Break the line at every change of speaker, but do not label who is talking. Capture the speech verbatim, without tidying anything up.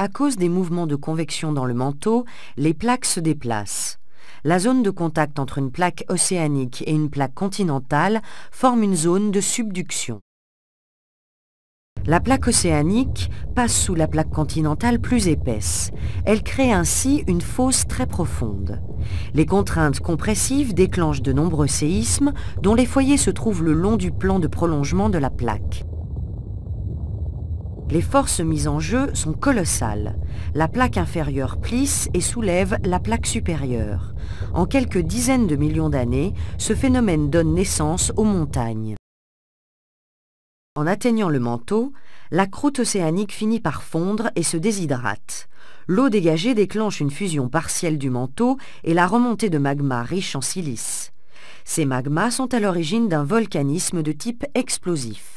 À cause des mouvements de convection dans le manteau, les plaques se déplacent. La zone de contact entre une plaque océanique et une plaque continentale forme une zone de subduction. La plaque océanique passe sous la plaque continentale plus épaisse. Elle crée ainsi une fosse très profonde. Les contraintes compressives déclenchent de nombreux séismes dont les foyers se trouvent le long du plan de prolongement de la plaque. Les forces mises en jeu sont colossales. La plaque inférieure plisse et soulève la plaque supérieure. En quelques dizaines de millions d'années, ce phénomène donne naissance aux montagnes. En atteignant le manteau, la croûte océanique finit par fondre et se déshydrate. L'eau dégagée déclenche une fusion partielle du manteau et la remontée de magma riche en silice. Ces magmas sont à l'origine d'un volcanisme de type explosif.